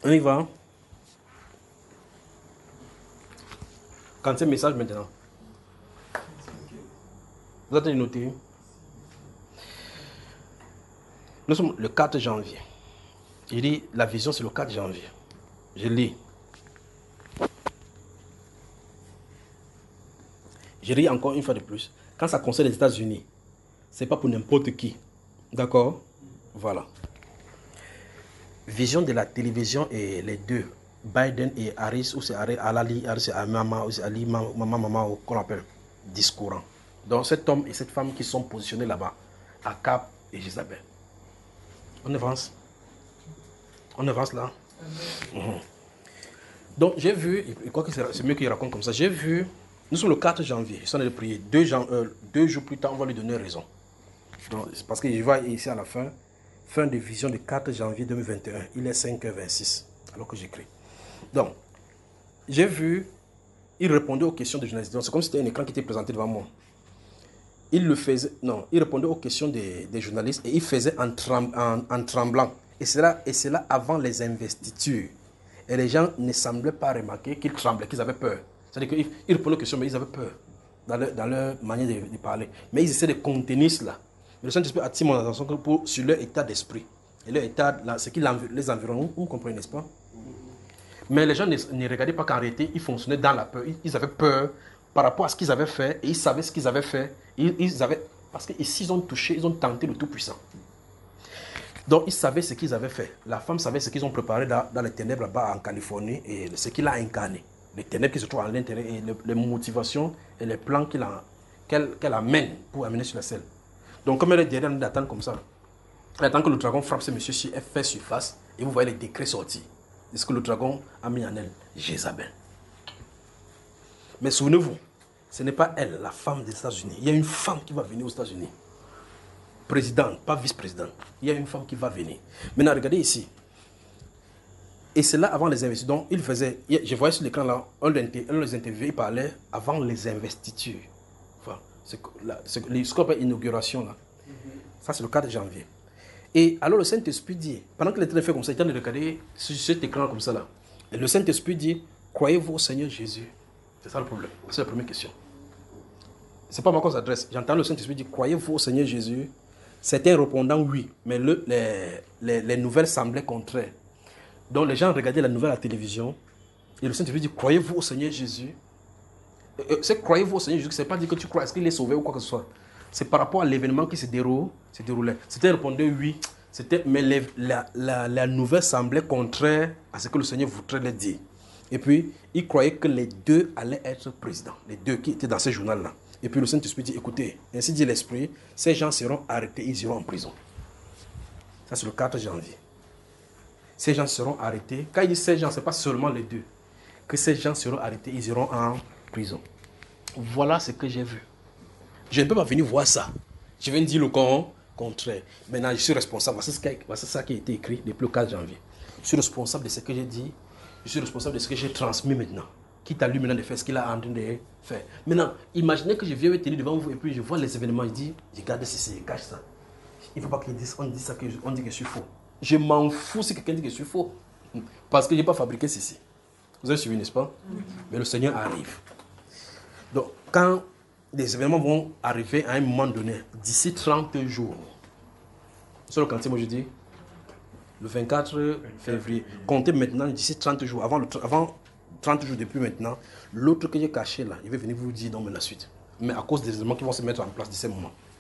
On y va. Quand c'est message maintenant. Vous avez noté. Nous sommes le 4 janvier. Il dit la vision c'est le 4 janvier. Je lis. Je lis encore une fois de plus. Quand ça concerne les États-Unis, c'est pas pour n'importe qui. D'accord? Voilà. Vision de la télévision et les deux. Biden et Harris, ou c'est Harris et Mama, ou c'est Ali, Mama, qu'on appelle discourant. Donc cet homme et cette femme qui sont positionnés là-bas, Akab et Jézabel. On avance. On avance là. Donc j'ai vu, je crois que c'est mieux qu'il raconte comme ça. J'ai vu, nous sommes le 4 janvier, ils sont allés prier. 2 jours plus tard, on va lui donner raison. Donc, c'est parce que je vois ici à la fin de vision du 4 janvier 2021. Il est 5h26, alors que j'écris. Donc, j'ai vu, il répondait aux questions des journalistes. C'est comme si c'était un écran qui était présenté devant moi. Il répondait aux questions des journalistes et il faisait en tremblant. Et c'est là avant les investitures. Et les gens ne semblaient pas remarquer qu'ils tremblaient, qu'ils avaient peur. C'est-à-dire qu'ils répondaient aux questions, mais ils avaient peur dans leur manière de parler. Mais ils essaient de contenir cela. Mais le Saint-Esprit attire mon attention sur leur état d'esprit. Et leur état, ce qui les environne, vous comprenez, n'est-ce pas? Mais les gens ne regardaient pas qu'en réalité, ils fonctionnaient dans la peur. Ils avaient peur par rapport à ce qu'ils avaient fait. Et ils savaient ce qu'ils avaient fait. Parce que ici, ils ont touché, ils ont tenté le Tout-Puissant. Donc, ils savaient ce qu'ils avaient fait. La femme savait ce qu'ils ont préparé dans les ténèbres là-bas en Californie et ce qu'il a incarné. Les ténèbres qui se trouvent à l'intérieur et les motivations et les plans qu'elle amène pour amener sur la scène. Donc, comme elle est derrière, elle attend comme ça. Elle attend que le dragon frappe ce monsieur-ci, elle fait surface et vous voyez les décrets sortir. C'est ce que le dragon a mis en elle, Jézabel. Mais souvenez-vous, ce n'est pas elle, la femme des États-Unis. Il y a une femme qui va venir aux États-Unis. Présidente, pas vice-présidente. Il y a une femme qui va venir. Maintenant, regardez ici. Et c'est là avant les investitures. Donc, il faisait, je voyais sur l'écran là, on les interviewait, il parlait avant les investitures. Enfin, ce qu'on appelle inauguration là. Ça, c'est le 4 janvier. Et alors, le Saint-Esprit dit, pendant que l'Éternel fait comme ça, il est en train de regarder sur cet écran comme ça là. Et le Saint-Esprit dit, croyez-vous au Seigneur Jésus? C'est ça le problème. C'est la première question. C'est pas moi qu'on s'adresse. J'entends le Saint-Esprit dire, croyez-vous au Seigneur Jésus? Certains répondant oui, mais les nouvelles semblaient contraires. Donc les gens regardaient la nouvelle à la télévision et le Saint-Esprit dit, croyez-vous au Seigneur Jésus? C'est croyez-vous au Seigneur Jésus, ce n'est pas dire que tu crois, est-ce qu'il est sauvé ou quoi que ce soit. C'est par rapport à l'événement qui se déroulait. C'était répondait oui, mais la nouvelle semblait contraire à ce que le Seigneur voudrait leur dire. Et puis, ils croyaient que les deux allaient être présidents, les deux qui étaient dans ce journal-là. Et puis le Saint-Esprit dit, écoutez, ainsi dit l'Esprit, ces gens seront arrêtés, ils iront en prison. Ça, c'est le 4 janvier. Ces gens seront arrêtés. Quand il dit ces gens, ce n'est pas seulement les deux. Que ces gens seront arrêtés, ils iront en prison. Voilà ce que j'ai vu. Je ne peux pas venir voir ça. Je viens de dire le contraire. Maintenant, je suis responsable. Voici ça qui a été écrit depuis le 4 janvier. Je suis responsable de ce que j'ai dit. Je suis responsable de ce que j'ai transmis maintenant. Quitte à lui maintenant de faire ce qu'il a en train de faire. Maintenant, imaginez que je viens me tenir devant vous et puis je vois les événements. Je dis, regarde ceci, cache ça. Il ne faut pas qu'on dise ça, qu'on dit que je suis faux. Je m'en fous si quelqu'un dit que je suis faux. Parce que je n'ai pas fabriqué ceci. Vous avez suivi, n'est-ce pas? Mais le Seigneur arrive. Donc, quand les événements vont arriver à un moment donné, d'ici 30 jours, c'est le quantième aujourd'hui, le 24 février, comptez maintenant d'ici 30 jours, avant 30 jours depuis maintenant, l'autre que j'ai caché là, il va venir vous dire non mais la suite. Mais à cause des éléments qui vont se mettre en place d'ici ce moment.